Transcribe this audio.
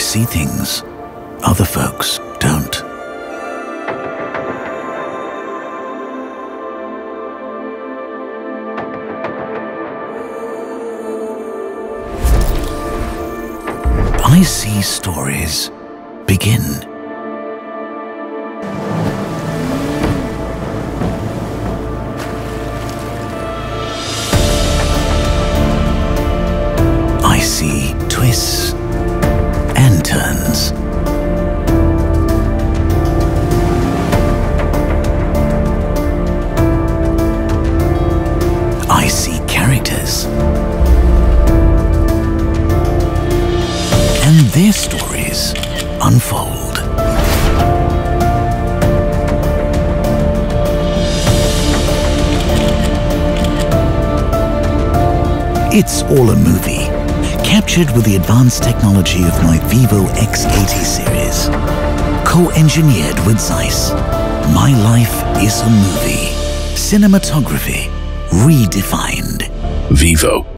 see things other folks don't. I see stories begin. I see twists and turns. I see characters and their stories unfold. It's all a movie, captured with the advanced technology of my Vivo X80 series. Co-engineered with ZEISS, my life is a movie. Cinematography redefined. Vivo.